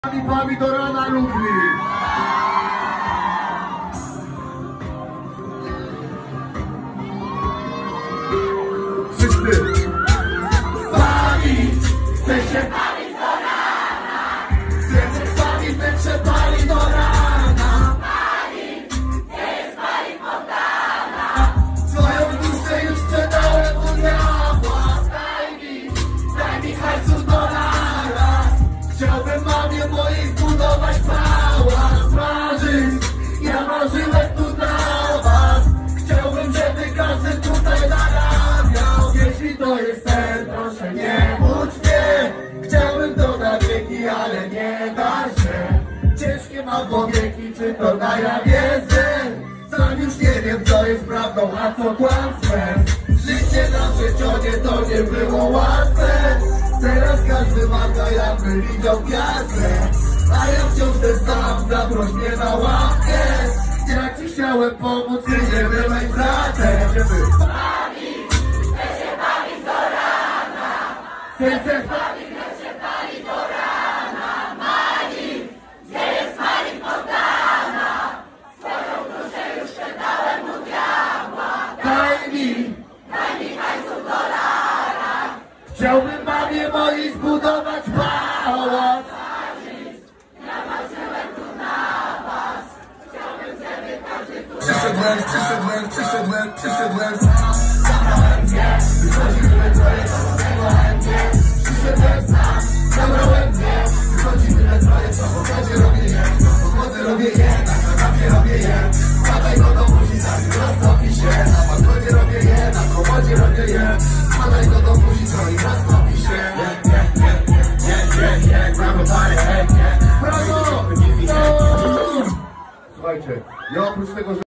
Pomidora na Lublin. Wszyscy palić, chcę się palić do rana. Chcę się palić, będę palić do rana. Palić, nie jest palić poddana. Swoją duszę już sprzedałem u diabła. Daj mi hajsu dolara. Chciałbym mamie mojej zbudować pałac. Marzyć, ja marzyłem tu dla was. Chciałbym, żeby każdy tutaj narabiał. Jeśli to jest sen, proszę nie budź mnie. Chciałbym to na wieki, ale nie da się. Ciężkie mam powieki, czy to na jawie sen. Sam już nie wiem, co jest prawdą, a co kłamstwem. Życie na życionie to nie było łatwe. Teraz każdy maka, jakby widział gwiazdę. A ja wciąż ten sam, zaproś mnie na ławkę. Ja ci chciałem pomóc, ty nie byłeś bratem. Bawić, chcę się bawić do rana. Chcę Bawić, chcę się bawić do rana. Mali, gdzie jest Mali poddana? Swoją duszę już sprzedałem u diabła. Daj mi hajsu dolara. Chciałbym mamie mojej zbudować pałac. Ja marzyłem tu na was. Chciałbym, żeby każdy tu Przyszedłem, zabrałem mnie. Wychodzimy troje, zabrałem mnie. Przyszedłem sam, zabrałem mnie. Wychodzimy troje, co w ogrodzie robię je. W ogrodzie robię je, na kanapie robię je. Wkładaj go do buzi, zanim roztopi się. Na balkonie robię je, na komodzie robię je. Wkładaj go do buzi, zanim roztopi się. Brawo, panie, brawo! Słuchajcie, ja oprócz tego, że